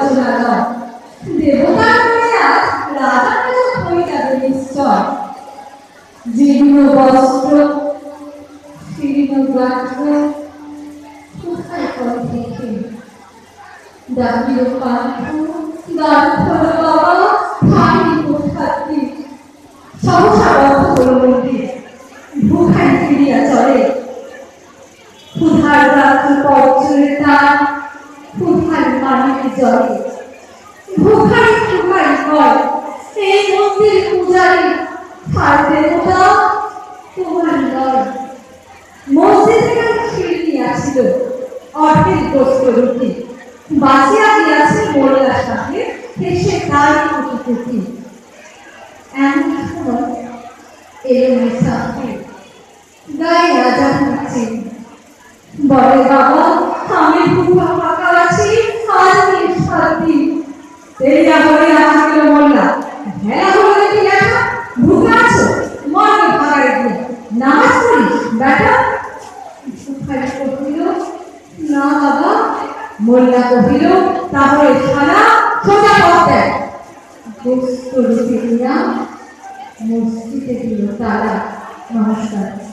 আলোচনা নয়, দেবতার মনে আজ রাজা হয়ে যাবে নিশ্চয়। জীর্ণ বস্ত্র, শীর্ণ গাত্র, কোথায় করে দেখে ডাকিল পান্থ, গান্ধার বাবা খালি কোথাতে সহসা বন্ধ হল মন্দির, ভুখাই ফিরিয়া চলে। ক্ষুধার রাত্রি পর্যরে তার, ক্ষুধার পানিতে জলে, ভুখাই ভুখাই হয় এই মন্দির পূজারী, আর দেবতা তোমার নয়। মসজিদে কেন ফিরিয়ে আসিল অর্ধেক গোস্ত রুটি, বাঁচিয়া দিয়াছে মোল্লার সাথে হেসে তার কুটি। এমন সময় এলো মুসাফির, গায়ে রাজা হচ্ছে, বলে বাবা আমি ভুয়া ফাঁকা আছি, আজ 7 দিন। দেরিয়া বলে আসিল মোল্লা, ভেলা বলে কি দেখা ভুকা আছো, মরবে ভাগায় দিয়ে নামাজ পড়িস বেটা। সুখারি কহিল না বাবা। মোল্লা কহিল তাহলে খানা সোজা পথ দেয়। গোস্ত রুটি দিয়া মসজিদে দিল তারা। নমস্কার।